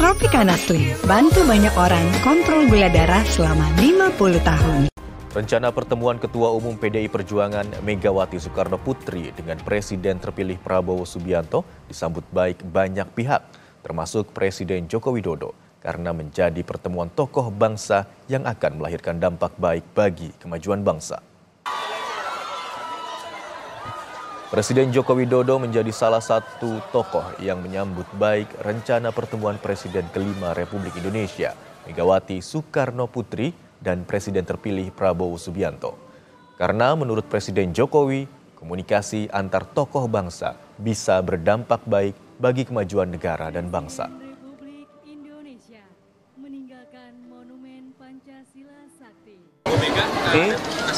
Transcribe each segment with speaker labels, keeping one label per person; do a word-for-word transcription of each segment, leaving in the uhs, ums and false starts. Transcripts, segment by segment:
Speaker 1: Tropicana Slim, bantu banyak orang kontrol gula darah selama lima puluh tahun.
Speaker 2: Rencana pertemuan Ketua Umum P D I Perjuangan Megawati Soekarno Putri dengan Presiden terpilih Prabowo Subianto disambut baik banyak pihak, termasuk Presiden Joko Widodo, karena menjadi pertemuan tokoh bangsa yang akan melahirkan dampak baik bagi kemajuan bangsa. Presiden Joko Widodo menjadi salah satu tokoh yang menyambut baik rencana pertemuan Presiden kelima Republik Indonesia, Megawati Soekarno Putri, dan Presiden terpilih Prabowo Subianto. Karena menurut Presiden Jokowi, komunikasi antar tokoh bangsa bisa berdampak baik bagi kemajuan negara dan bangsa.
Speaker 3: Republik Indonesia meninggalkan monumen Pancasila Sakti.
Speaker 4: Hmm?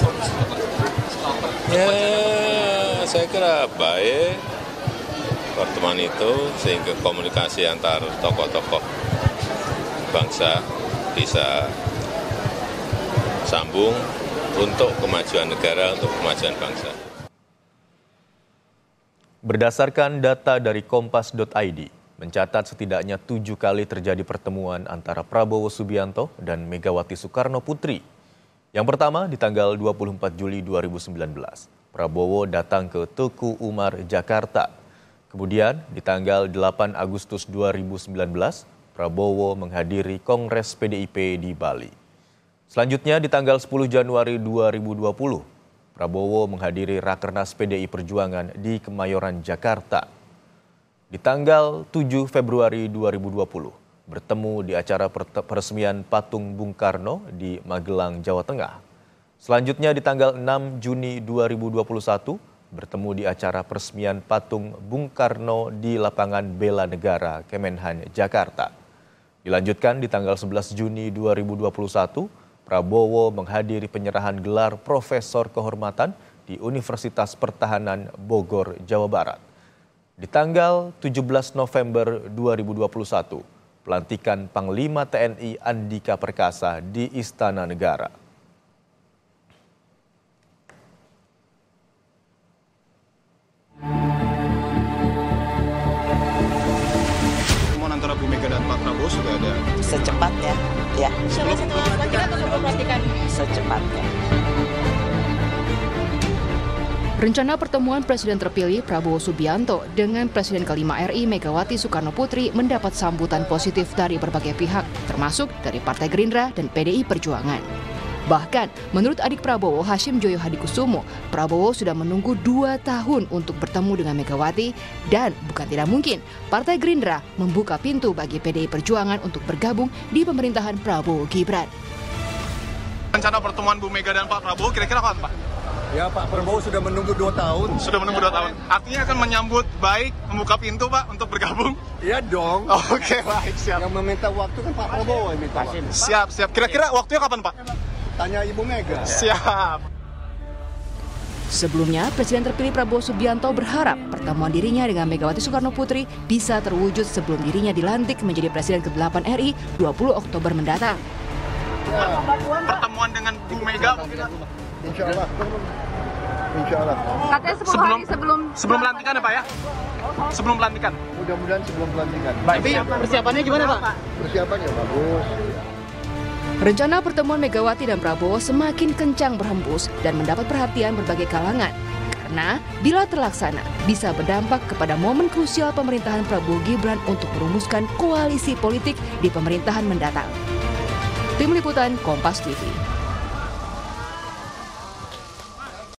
Speaker 4: Ya, saya kira baik pertemuan itu sehingga komunikasi antar tokoh-tokoh bangsa bisa sambung untuk kemajuan negara, untuk kemajuan bangsa.
Speaker 2: Berdasarkan data dari kompas titik i d, mencatat setidaknya tujuh kali terjadi pertemuan antara Prabowo Subianto dan Megawati Soekarno Putri. Yang pertama di tanggal dua puluh empat Juli dua ribu sembilan belas, Prabowo datang ke Teguh Umar, Jakarta. Kemudian di tanggal delapan Agustus dua ribu sembilan belas, Prabowo menghadiri Kongres P D I P di Bali. Selanjutnya di tanggal sepuluh Januari dua ribu dua puluh, Prabowo menghadiri Rakernas P D I Perjuangan di Kemayoran, Jakarta. Di tanggal tujuh Februari dua ribu dua puluh, bertemu di acara peresmian patung Bung Karno di Magelang, Jawa Tengah. Selanjutnya di tanggal enam Juni dua ribu dua puluh satu, bertemu di acara peresmian patung Bung Karno di lapangan Bela Negara, Kemenhan, Jakarta. Dilanjutkan di tanggal sebelas Juni dua ribu dua puluh satu, Prabowo menghadiri penyerahan gelar Profesor Kehormatan di Universitas Pertahanan Bogor, Jawa Barat. Di tanggal tujuh belas November dua ribu dua puluh satu, pelantikan Panglima T N I Andika Perkasa di Istana Negara.
Speaker 5: Pertemuan antara Bu Mega dan Pak Prabowo sudah ada?
Speaker 6: Secepatnya, ya.
Speaker 3: Sebelum pelantikan atau sebelum pelantikan?
Speaker 6: Secepatnya.
Speaker 7: Rencana pertemuan Presiden terpilih Prabowo Subianto dengan Presiden kelima R I Megawati Soekarno Putri mendapat sambutan positif dari berbagai pihak, termasuk dari Partai Gerindra dan P D I Perjuangan. Bahkan, menurut adik Prabowo, Hashim Joyo Hadikusumo, Prabowo sudah menunggu dua tahun untuk bertemu dengan Megawati dan bukan tidak mungkin Partai Gerindra membuka pintu bagi P D I Perjuangan untuk bergabung di pemerintahan Prabowo Gibran.
Speaker 5: Rencana pertemuan Bu Mega dan Pak Prabowo kira-kira kapan, Pak?
Speaker 8: Ya, Pak Prabowo sudah menunggu dua tahun.
Speaker 5: Sudah menunggu dua tahun. Artinya akan menyambut baik, membuka pintu, Pak, untuk bergabung?
Speaker 8: Iya dong.
Speaker 5: Oh, Oke, okay, baik, siap.
Speaker 8: Yang meminta waktu kan Pak Prabowo yang minta waktu.
Speaker 5: Siap, siap. Kira-kira waktunya kapan, Pak?
Speaker 8: Tanya Ibu Mega.
Speaker 5: Siap.
Speaker 7: Sebelumnya, Presiden terpilih Prabowo Subianto berharap pertemuan dirinya dengan Megawati Soekarno Putri bisa terwujud sebelum dirinya dilantik menjadi Presiden ke delapan R I dua puluh Oktober mendatang.
Speaker 5: Ya. Pertemuan dengan Bu Mega mungkin?
Speaker 8: Insya Allah. Insya Allah.
Speaker 3: Katanya sepuluh sebelum, hari sebelum...
Speaker 5: Sebelum pelantikan ya, Pak, ya? Sebelum pelantikan?
Speaker 8: Mudah-mudahan sebelum pelantikan.
Speaker 5: Baik. Tapi persiapannya gimana, Pak?
Speaker 8: Persiapannya bagus.
Speaker 7: Rencana pertemuan Megawati dan Prabowo semakin kencang berhembus dan mendapat perhatian berbagai kalangan. Karena bila terlaksana, bisa berdampak kepada momen krusial pemerintahan Prabowo Gibran untuk merumuskan koalisi politik di pemerintahan mendatang. Tim Liputan Kompas T V.